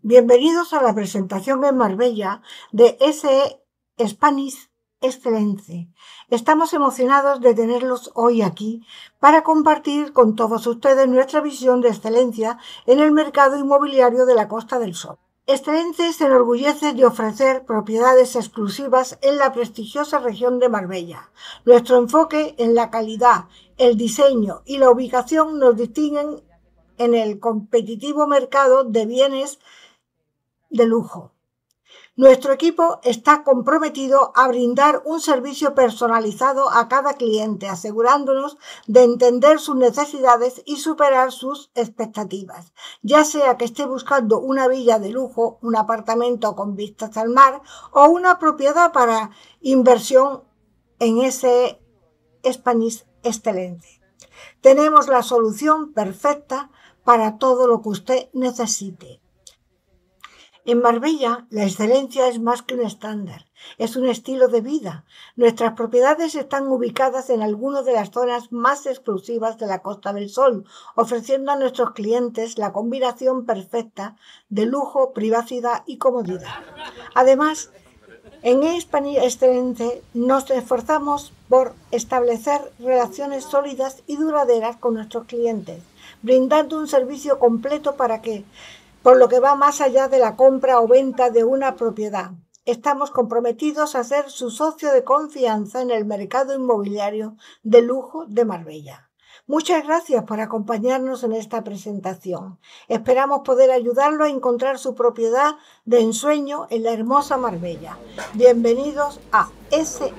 Bienvenidos a la presentación en Marbella de SE Spanish Excellence. Estamos emocionados de tenerlos hoy aquí para compartir con todos ustedes nuestra visión de excelencia en el mercado inmobiliario de la Costa del Sol. Excellence se enorgullece de ofrecer propiedades exclusivas en la prestigiosa región de Marbella. Nuestro enfoque en la calidad, el diseño y la ubicación nos distinguen en el competitivo mercado de bienes de lujo. Nuestro equipo está comprometido a brindar un servicio personalizado a cada cliente, asegurándonos de entender sus necesidades y superar sus expectativas, ya sea que esté buscando una villa de lujo, un apartamento con vistas al mar o una propiedad para inversión en ese Spanish Excellence. Tenemos la solución perfecta para todo lo que usted necesite. En Marbella, la excelencia es más que un estándar, es un estilo de vida. Nuestras propiedades están ubicadas en algunas de las zonas más exclusivas de la Costa del Sol, ofreciendo a nuestros clientes la combinación perfecta de lujo, privacidad y comodidad. Además, en Spanish Excellence nos esforzamos por establecer relaciones sólidas y duraderas con nuestros clientes, brindando un servicio completo por lo que va más allá de la compra o venta de una propiedad. Estamos comprometidos a ser su socio de confianza en el mercado inmobiliario de lujo de Marbella. Muchas gracias por acompañarnos en esta presentación. Esperamos poder ayudarlo a encontrar su propiedad de ensueño en la hermosa Marbella. Bienvenidos a SE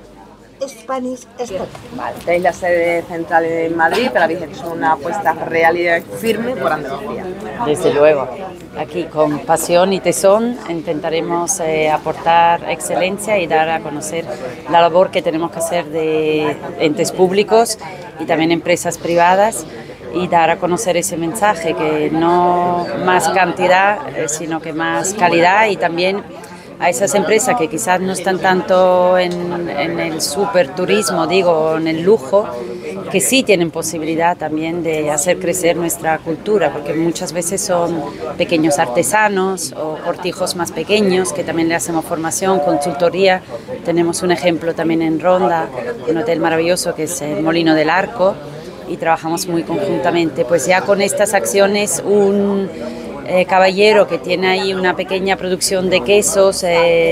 Spanish Excellence. Vale, tenéis la sede central en Madrid, pero habéis hecho una apuesta real y firme por Andalucía. Desde luego, aquí con pasión y tesón intentaremos aportar excelencia y dar a conocer la labor que tenemos que hacer de entes públicos y también empresas privadas y dar a conocer ese mensaje, que no más cantidad, sino que más calidad, y también a esas empresas que quizás no están tanto en el superturismo, en el lujo, que sí tienen posibilidad también de hacer crecer nuestra cultura, porque muchas veces son pequeños artesanos o cortijos más pequeños, que también le hacemos formación, consultoría. Tenemos un ejemplo también en Ronda, un hotel maravilloso que es el Molino del Arco, y trabajamos muy conjuntamente. Pues ya con estas acciones, un caballero que tiene ahí una pequeña producción de quesos,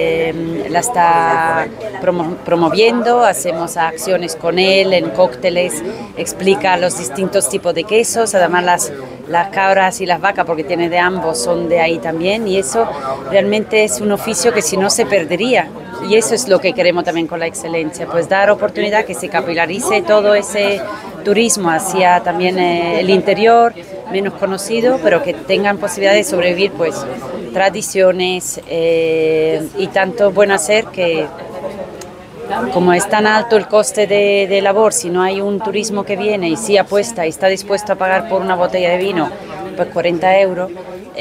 la está promoviendo, hacemos acciones con él en cócteles, explica los distintos tipos de quesos, además las cabras y las vacas, porque tiene de ambos, son de ahí también, y eso realmente es un oficio que si no se perdería. Y eso es lo que queremos también con la excelencia, pues dar oportunidad que se capilarice todo ese turismo hacia también el interior, menos conocido, pero que tengan posibilidad de sobrevivir pues tradiciones y tanto buen hacer, que como es tan alto el coste de labor, si no hay un turismo que viene y sí apuesta y está dispuesto a pagar por una botella de vino pues 40 euros,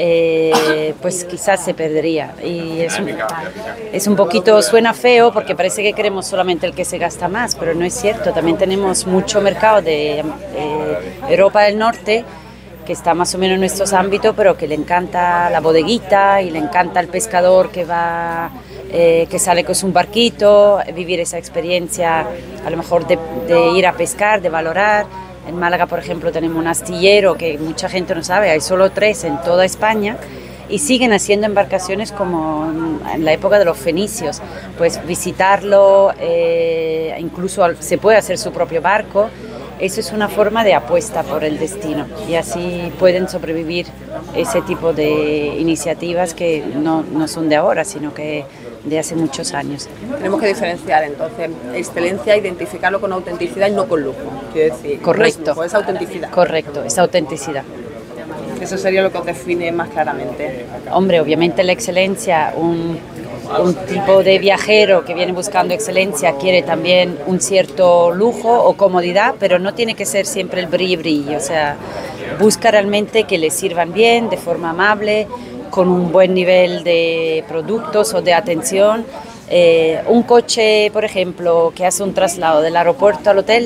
pues quizás se perdería. Y es un poquito, suena feo porque parece que queremos solamente el que se gasta más, pero no es cierto. También tenemos mucho mercado de Europa del Norte, que está más o menos en nuestros ámbitos, pero que le encanta la bodeguita y le encanta el pescador que va, que sale con un barquito, vivir esa experiencia a lo mejor de ir a pescar, de valorar. En Málaga, por ejemplo, tenemos un astillero que mucha gente no sabe, hay solo 3 en toda España, y siguen haciendo embarcaciones como en la época de los fenicios. Pues visitarlo, incluso se puede hacer su propio barco. Eso es una forma de apuesta por el destino, y así pueden sobrevivir ese tipo de iniciativas que no son de ahora, sino que de hace muchos años. Tenemos que diferenciar entonces excelencia, identificarlo con autenticidad y no con lujo, quiero decir. Correcto. No es lujo, es autenticidad. Correcto, es autenticidad. Eso sería lo que os define más claramente. Hombre, obviamente la excelencia, un tipo de viajero que viene buscando excelencia quiere también un cierto lujo o comodidad, pero no tiene que ser siempre el brillo, o sea, busca realmente que le sirvan bien, de forma amable, con un buen nivel de productos o de atención. Un coche, por ejemplo, que hace un traslado del aeropuerto al hotel,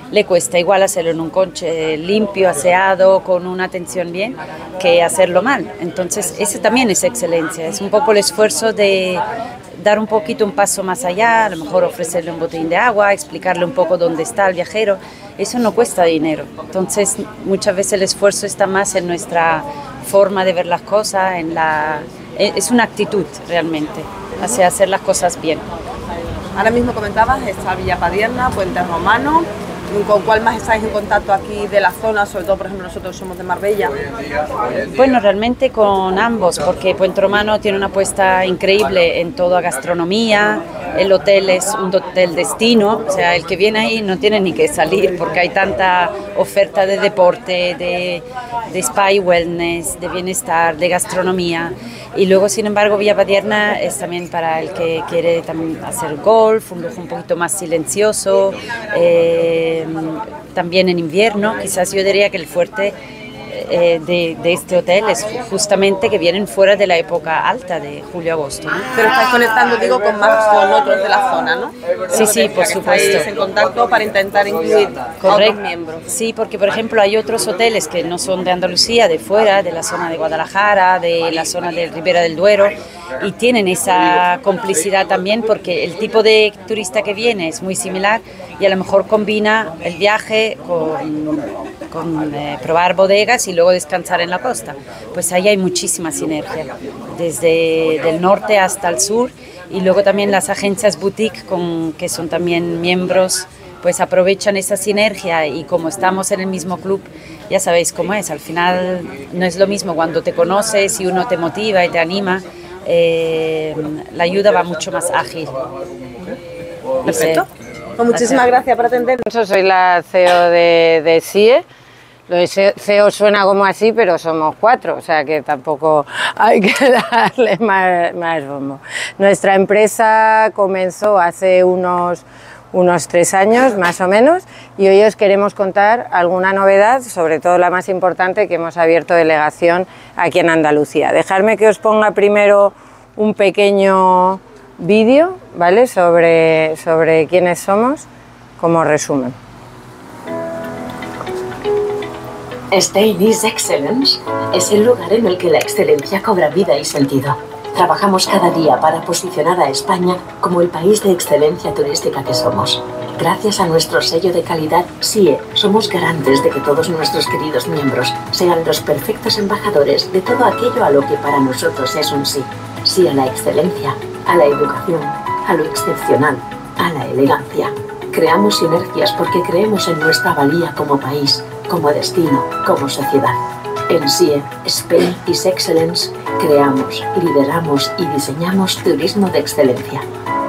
le cuesta igual hacerlo en un coche limpio, aseado, con una atención bien, que hacerlo mal. Entonces, ese también es excelencia, es un poco el esfuerzo de dar un poquito un paso más allá, a lo mejor ofrecerle un botellín de agua, explicarle un poco dónde está el viajero. Eso no cuesta dinero. Entonces, muchas veces el esfuerzo está más en nuestra forma de ver las cosas, es una actitud realmente, hacia hacer las cosas bien. Ahora mismo comentabas, está Villa Padierna, Puente Romano. ¿Con cuál más estáis en contacto aquí de la zona? Sobre todo, por ejemplo, nosotros somos de Marbella. Bueno, realmente con ambos, porque Puente Romano tiene una apuesta increíble en toda gastronomía. El hotel es un hotel destino, o sea, el que viene ahí no tiene ni que salir porque hay tanta oferta de deporte, de spa y wellness, de bienestar, de gastronomía. Y luego, sin embargo, Villa Padierna es también para el que quiere también hacer golf, un lujo un poquito más silencioso, también en invierno. Quizás yo diría que el fuerte de este hotel es justamente que vienen fuera de la época alta de julio-agosto, ¿no? Pero estáis conectando, digo, con otros de la zona, ¿no? Sí, por supuesto. Estáis en contacto para intentar incluir a otros miembros. Sí, porque por ejemplo hay otros hoteles que no son de Andalucía, de fuera, de la zona de Guadalajara, de la zona de Ribera del Duero, y tienen esa complicidad también porque el tipo de turista que viene es muy similar y a lo mejor combina el viaje con probar bodegas y luego descansar en la costa. Pues ahí hay muchísima sinergia, desde del norte hasta el sur, y luego también las agencias boutique que son también miembros, pues aprovechan esa sinergia, y como estamos en el mismo club, ya sabéis cómo es, al final no es lo mismo cuando te conoces y uno te motiva y te anima, la ayuda va mucho más ágil. Perfecto. Pues muchísimas gracias por atendernos. Soy la CEO de SIE. Lo de CEO suena como así, pero somos 4, o sea que tampoco hay que darle más bombo. Nuestra empresa comenzó hace unos 3 años, más o menos, y hoy os queremos contar alguna novedad, sobre todo la más importante, que hemos abierto delegación aquí en Andalucía. Dejadme que os ponga primero un pequeño vídeo, ¿vale?, sobre quiénes somos, como resumen. Spain is Excellence es el lugar en el que la excelencia cobra vida y sentido. Trabajamos cada día para posicionar a España como el país de excelencia turística que somos. Gracias a nuestro sello de calidad SIE, somos garantes de que todos nuestros queridos miembros sean los perfectos embajadores de todo aquello a lo que para nosotros es un sí. Sí a la excelencia, a la educación, a lo excepcional, a la elegancia. Creamos sinergias porque creemos en nuestra valía como país, como destino, como sociedad. En SIE, Spain is Excellence, creamos, lideramos y diseñamos turismo de excelencia.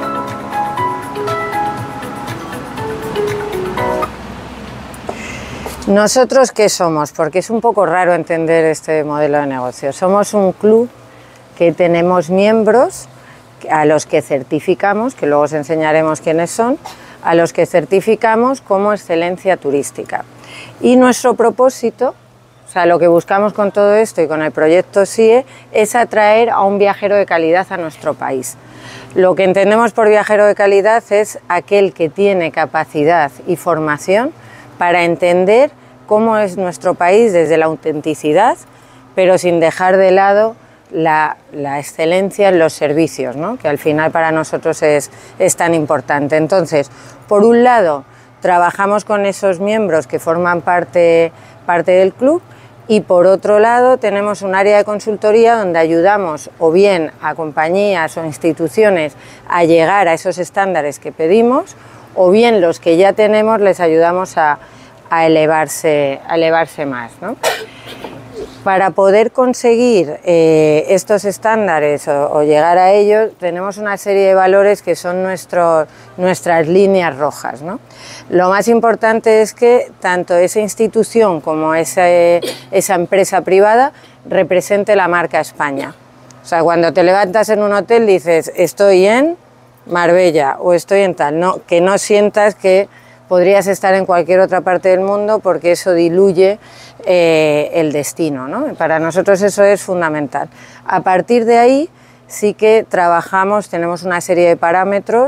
¿Nosotros qué somos? Porque es un poco raro entender este modelo de negocio. Somos un club que tenemos miembros a los que certificamos, que luego os enseñaremos quiénes son, a los que certificamos como excelencia turística. Y nuestro propósito, o sea, lo que buscamos con todo esto y con el proyecto SIE, es atraer a un viajero de calidad a nuestro país. Lo que entendemos por viajero de calidad es aquel que tiene capacidad y formación para entender cómo es nuestro país desde la autenticidad, pero sin dejar de lado la excelencia en los servicios, ¿no?, que al final para nosotros es tan importante. Entonces, por un lado, trabajamos con esos miembros que forman parte del club, y por otro lado tenemos un área de consultoría donde ayudamos o bien a compañías o instituciones a llegar a esos estándares que pedimos, o bien los que ya tenemos les ayudamos a elevarse más, ¿no? Para poder conseguir estos estándares o llegar a ellos, tenemos una serie de valores que son nuestras líneas rojas, ¿no? Lo más importante es que tanto esa institución como esa empresa privada represente la marca España. O sea, cuando te levantas en un hotel dices, estoy en Marbella o estoy en tal, no, que no sientas que podrías estar en cualquier otra parte del mundo, porque eso diluye el destino, ¿no? Para nosotros eso es fundamental. A partir de ahí sí que trabajamos, tenemos una serie de parámetros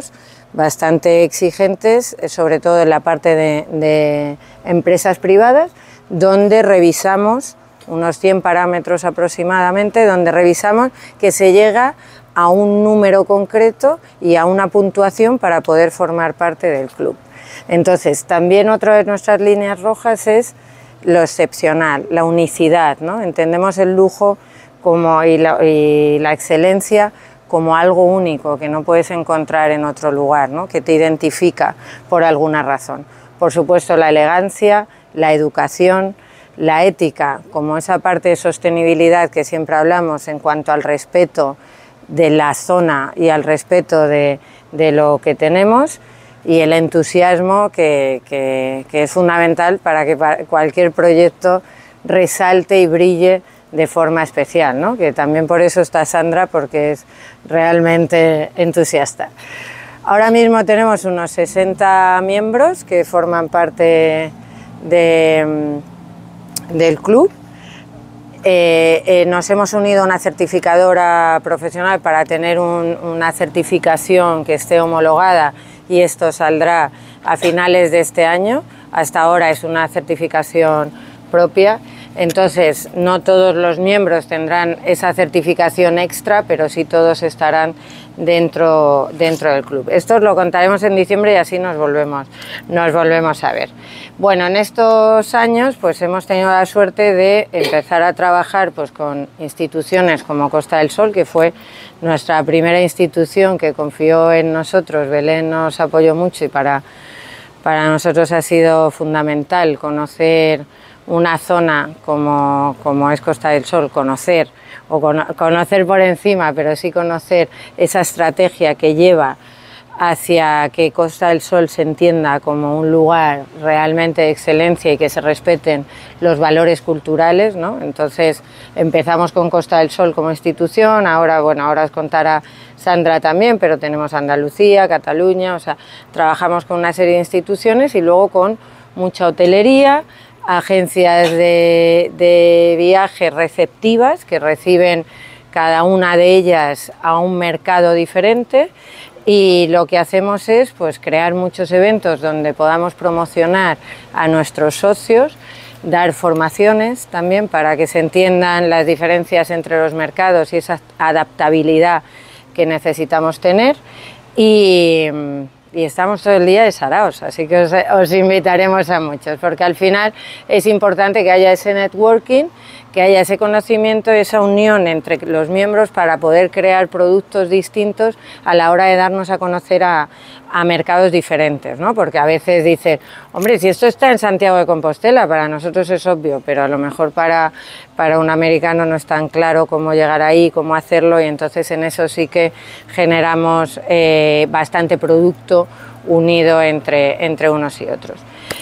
bastante exigentes, sobre todo en la parte de empresas privadas, donde revisamos unos 100 parámetros aproximadamente, donde revisamos que se llega a un número concreto y a una puntuación para poder formar parte del club. Entonces, también otra de nuestras líneas rojas es lo excepcional, la unicidad, ¿no? Entendemos el lujo y la excelencia como algo único que no puedes encontrar en otro lugar, ¿no? Que te identifica por alguna razón. Por supuesto, la elegancia, la educación, la ética, como esa parte de sostenibilidad que siempre hablamos en cuanto al respeto de la zona y al respeto de lo que tenemos, y el entusiasmo que es fundamental para que cualquier proyecto resalte y brille de forma especial, ¿no? Que también por eso está Sandra, porque es realmente entusiasta. Ahora mismo tenemos unos 60 miembros que forman parte del club. Nos hemos unido a una certificadora profesional para tener una certificación que esté homologada, y esto saldrá a finales de este año. Hasta ahora es una certificación propia. Entonces, no todos los miembros tendrán esa certificación extra, pero sí todos estarán dentro del club. Esto lo contaremos en diciembre y así nos volvemos a ver. Bueno, en estos años pues hemos tenido la suerte de empezar a trabajar pues con instituciones como Costa del Sol, que fue nuestra primera institución que confió en nosotros. Belén nos apoyó mucho y para nosotros ha sido fundamental conocer una zona como es Costa del Sol, conocer por encima, pero sí conocer esa estrategia que lleva hacia que Costa del Sol se entienda como un lugar realmente de excelencia y que se respeten los valores culturales, ¿no? Entonces empezamos con Costa del Sol como institución, ahora os contará Sandra también, pero tenemos Andalucía, Cataluña, o sea, trabajamos con una serie de instituciones y luego con mucha hotelería, agencias de viaje receptivas que reciben cada una de ellas a un mercado diferente, y lo que hacemos es pues crear muchos eventos donde podamos promocionar a nuestros socios, dar formaciones también para que se entiendan las diferencias entre los mercados y esa adaptabilidad que necesitamos tener, y estamos todo el día desaraos, así que os invitaremos a muchos, porque al final es importante que haya ese networking, que haya ese conocimiento, esa unión entre los miembros para poder crear productos distintos a la hora de darnos a conocer a mercados diferentes, ¿no? Porque a veces dicen, hombre, si esto está en Santiago de Compostela, para nosotros es obvio, pero a lo mejor para un americano no es tan claro cómo llegar ahí, cómo hacerlo, y entonces en eso sí que generamos bastante producto unido entre unos y otros.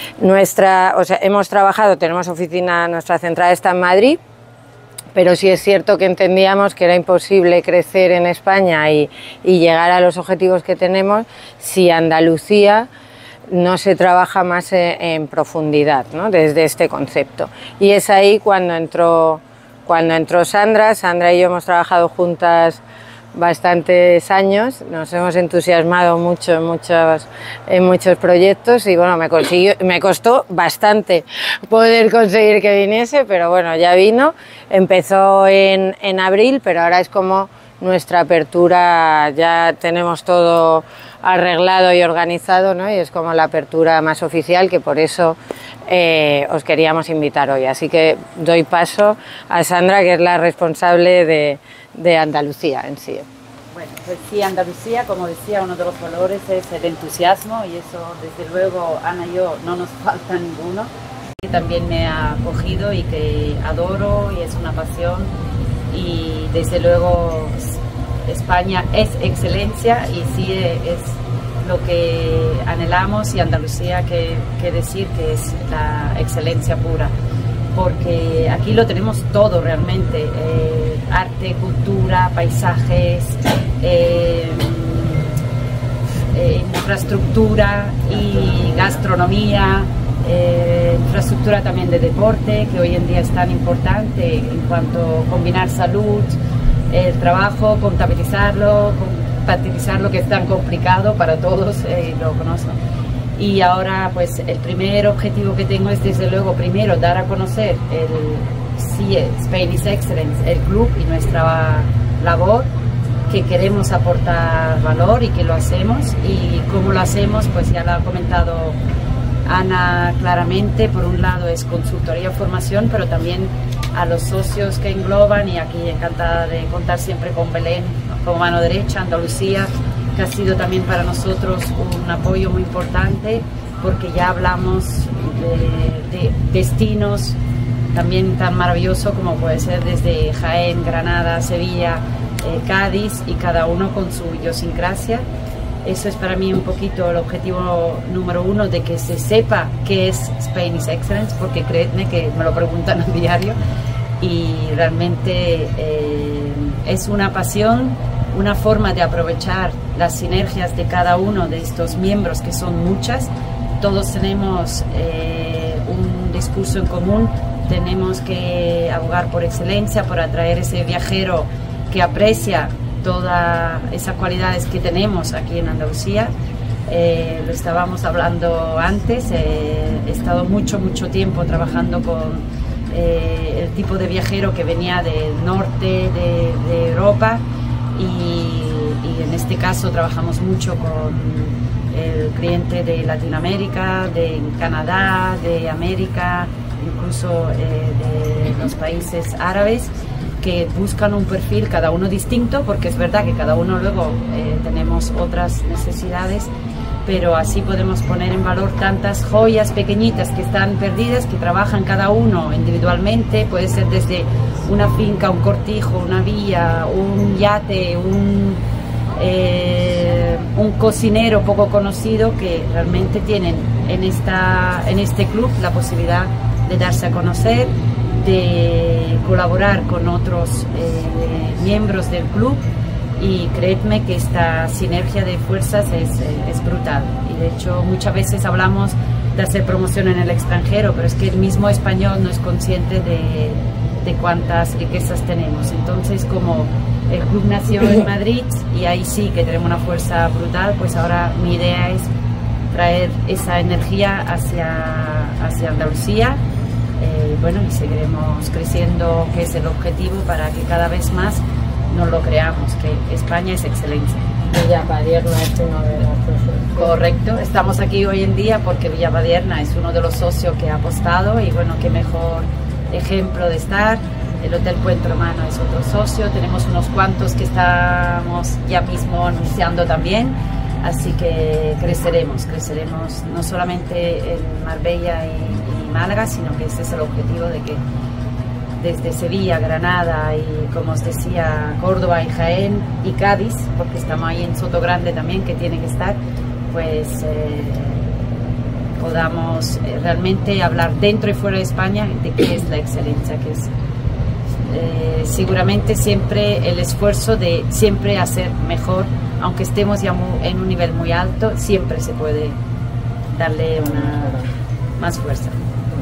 Hemos trabajado, tenemos oficina, nuestra central está en Madrid, pero sí es cierto que entendíamos que era imposible crecer en España y llegar a los objetivos que tenemos si Andalucía no se trabaja más en profundidad, ¿no? Desde este concepto. Y es ahí cuando entró Sandra. Sandra y yo hemos trabajado juntas bastantes años, nos hemos entusiasmado mucho en muchos proyectos, y bueno, me costó bastante poder conseguir que viniese, pero bueno, ya vino. Empezó en abril, pero ahora es como nuestra apertura, ya tenemos todo arreglado y organizado, ¿no? Y es como la apertura más oficial, que por eso os queríamos invitar hoy. Así que doy paso a Sandra, que es la responsable de Andalucía en sí. Bueno, pues sí, Andalucía, como decía, uno de los valores es el entusiasmo, y eso desde luego Ana y yo no nos falta ninguno, que también me ha acogido y que adoro, y es una pasión, y desde luego España es excelencia y sí es lo que anhelamos, y Andalucía que decir que es la excelencia pura, porque aquí lo tenemos todo realmente, arte, cultura, paisajes, infraestructura y gastronomía, infraestructura también de deporte, que hoy en día es tan importante en cuanto a combinar salud, el trabajo, contabilizarlo, despatriar lo que es tan complicado para todos, lo conozco. Y ahora pues el primer objetivo que tengo es desde luego primero dar a conocer el CIE, Spain is Excellence, el club y nuestra labor, que queremos aportar valor y que lo hacemos. Y cómo lo hacemos pues ya lo ha comentado Ana claramente. Por un lado es consultoría, formación, pero también a los socios que engloban, y aquí encantada de contar siempre con Belén como mano derecha, Andalucía, que ha sido también para nosotros un apoyo muy importante, porque ya hablamos de destinos también tan maravillosos como puede ser desde Jaén, Granada, Sevilla, Cádiz, y cada uno con su idiosincrasia. Eso es para mí un poquito el objetivo número uno, de que se sepa qué es Spain is Excellence, porque creedme que me lo preguntan a diario y realmente es una pasión, una forma de aprovechar las sinergias de cada uno de estos miembros, que son muchas. Todos tenemos un discurso en común, tenemos que abogar por excelencia, por atraer ese viajero que aprecia todas esas cualidades que tenemos aquí en Andalucía. Lo estábamos hablando antes, he estado mucho tiempo trabajando con el tipo de viajero que venía del norte de Europa, y en este caso trabajamos mucho con el cliente de Latinoamérica, de Canadá, de América, incluso de los países árabes, que buscan un perfil cada uno distinto, porque es verdad que cada uno luego tenemos otras necesidades, pero así podemos poner en valor tantas joyas pequeñitas que están perdidas, que trabajan cada uno individualmente. Puede ser desde una finca, un cortijo, una villa, un yate, un cocinero poco conocido, que realmente tienen en este club la posibilidad de darse a conocer, de colaborar con otros miembros del club, y creedme que esta sinergia de fuerzas es brutal. Y de hecho muchas veces hablamos de hacer promoción en el extranjero, pero es que el mismo español no es consciente de cuántas riquezas tenemos. Entonces, como el club nació en Madrid y ahí sí que tenemos una fuerza brutal, pues ahora mi idea es traer esa energía hacia Andalucía. Bueno, y seguiremos creciendo, que es el objetivo, para que cada vez más nos lo creamos, que España es excelencia. Villa Padierna es uno de los socios. Correcto, estamos aquí hoy en día porque Villa Padierna es uno de los socios que ha apostado, y bueno, qué mejor ejemplo de estar. El Hotel Puente Romano es otro socio, tenemos unos cuantos que estamos ya mismo anunciando también, así que creceremos no solamente en Marbella y Málaga, sino que ese es el objetivo, de que desde Sevilla, Granada y, como os decía, Córdoba y Jaén y Cádiz, porque estamos ahí en Sotogrande también, que tiene que estar, pues podamos realmente hablar dentro y fuera de España de qué es la excelencia, que es seguramente siempre el esfuerzo de siempre hacer mejor, aunque estemos ya en un nivel muy alto, siempre se puede darle más fuerza.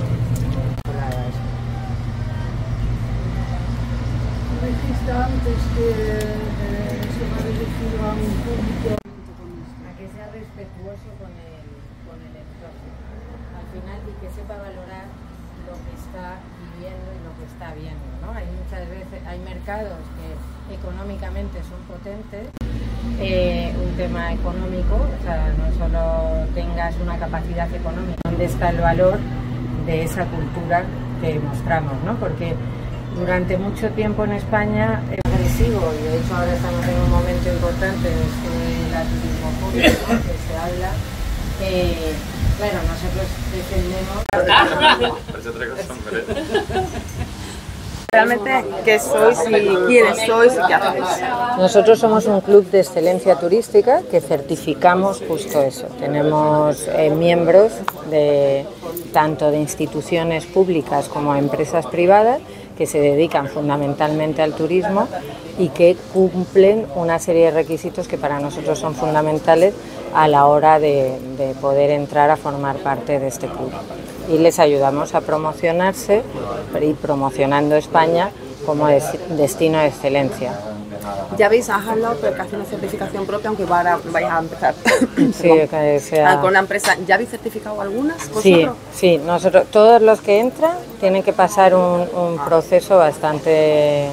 Dijiste antes que se va dirigido a un público. A que sea respetuoso con el entorno, al final, y que sepa valorar lo que está viviendo y lo que está viendo, ¿no? Hay muchas veces, hay mercados que económicamente son potentes, un tema económico, o sea, no solo tengas una capacidad económica, ¿dónde está el valor de esa cultura que mostramos, ¿no? Porque durante mucho tiempo en España es agresivo, y de hecho ahora estamos en un momento importante de la turismofobia, ¿no? Que se habla, claro, nosotros defendemos... Realmente, ¿qué sois y quiénes sois y qué hacéis? Nosotros somos un club de excelencia turística que certificamos justo eso. Tenemos miembros tanto de instituciones públicas como empresas privadas que se dedican fundamentalmente al turismo y que cumplen una serie de requisitos que para nosotros son fundamentales a la hora de poder entrar a formar parte de este club. Y les ayudamos a promocionarse y promocionando España como destino de excelencia. Ya veis, has hablado de que hace una certificación propia, aunque ahora vais a empezar Sí, que sea... con una empresa. ¿Ya habéis certificado algunas vosotros? Sí, sí, nosotros, todos los que entran tienen que pasar un proceso bastante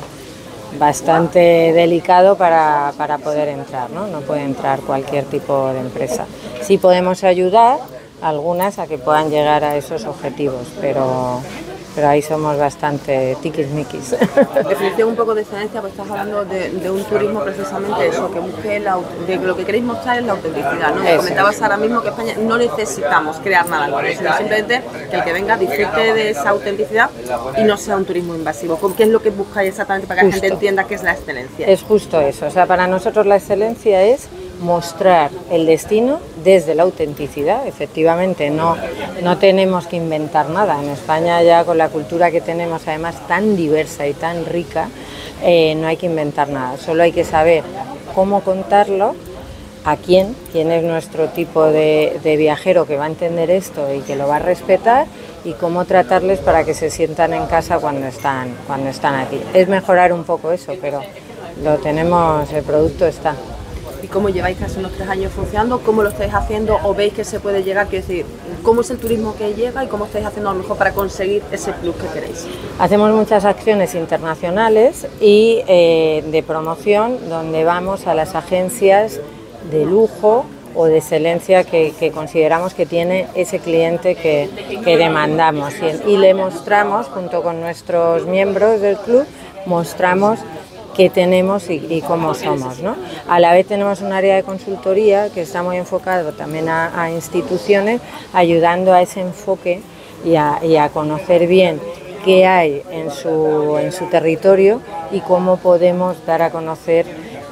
delicado para poder entrar, ¿no? No puede entrar cualquier tipo de empresa. Sí podemos ayudar a algunas a que puedan llegar a esos objetivos, pero ahí somos bastante tiquismiquis. Definición un poco de excelencia, pues estás hablando de un turismo precisamente eso, que busque de lo que queréis mostrar es la autenticidad, ¿no? Me comentabas ahora mismo que España no necesitamos crear nada nuevo, sino simplemente que el que venga disfrute de esa autenticidad y no sea un turismo invasivo. ¿Qué es lo que buscáis exactamente para que la gente entienda qué es la excelencia? Es justo eso, o sea, para nosotros la excelencia es mostrar el destino desde la autenticidad. Efectivamente, no tenemos que inventar nada. En España, ya con la cultura que tenemos, además tan diversa y tan rica, no hay que inventar nada, solo hay que saber cómo contarlo, a quién es nuestro tipo de viajero que va a entender esto y que lo va a respetar, y cómo tratarles para que se sientan en casa cuando están aquí. Es mejorar un poco eso, pero lo tenemos, el producto está. ¿Y cómo lleváis casi unos 3 años funcionando? ¿Cómo lo estáis haciendo o veis que se puede llegar? Quiero decir, ¿cómo es el turismo que llega y cómo estáis haciendo a lo mejor para conseguir ese plus que queréis? Hacemos muchas acciones internacionales y de promoción, donde vamos a las agencias de lujo o de excelencia que consideramos que tiene ese cliente que demandamos, y le mostramos, junto con nuestros miembros del club, mostramos qué tenemos y cómo somos, ¿no? A la vez tenemos un área de consultoría que está muy enfocado también a instituciones, ayudando a ese enfoque y a conocer bien qué hay en su territorio y cómo podemos dar a conocer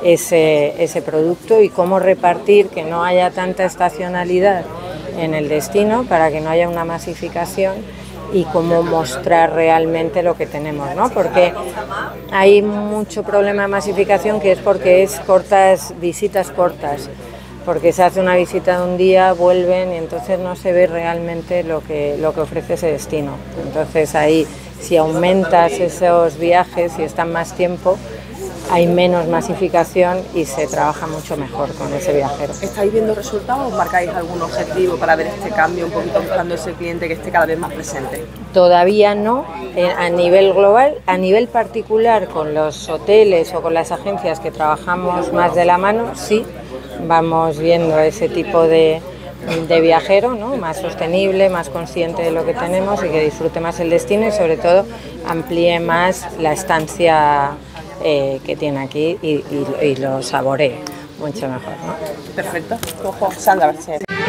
ese producto, y cómo repartir, que no haya tanta estacionalidad en el destino para que no haya una masificación, y cómo mostrar realmente lo que tenemos, ¿no? Porque hay mucho problema de masificación, que es porque es visitas cortas, porque se hace una visita de un día, vuelven y entonces no se ve realmente lo que ofrece ese destino. Entonces ahí, si aumentas esos viajes y están más tiempo, hay menos masificación y se trabaja mucho mejor con ese viajero. ¿Estáis viendo resultados o marcáis algún objetivo para ver este cambio, un poquito buscando ese cliente que esté cada vez más presente? Todavía no, a nivel global. A nivel particular, con los hoteles o con las agencias que trabajamos más de la mano, sí, vamos viendo ese tipo de viajero, ¿no? Más sostenible, más consciente de lo que tenemos y que disfrute más el destino, y sobre todo amplíe más la estancia que tiene aquí y lo saboree mucho mejor, ¿no? Perfecto. Ojo, Sandra,